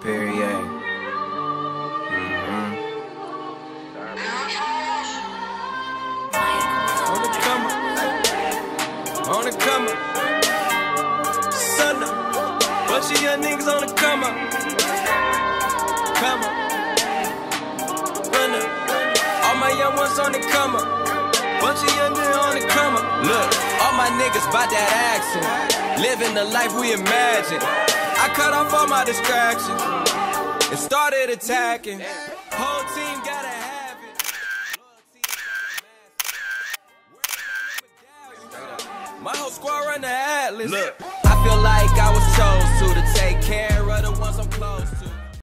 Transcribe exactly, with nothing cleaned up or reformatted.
Perrier. Mm-hmm. On the come up, on the come up, son up, bunch of young niggas on the come up, come up, run up, all my young ones on the come up, bunch of young niggas on the come up. Look, all my niggas bout that action, living the life we imagine. I cut off all my distractions and started attacking. Whole team gotta have it. My whole squad run the Atlas. Look, I feel like I was chose to to take care of the ones I'm close to.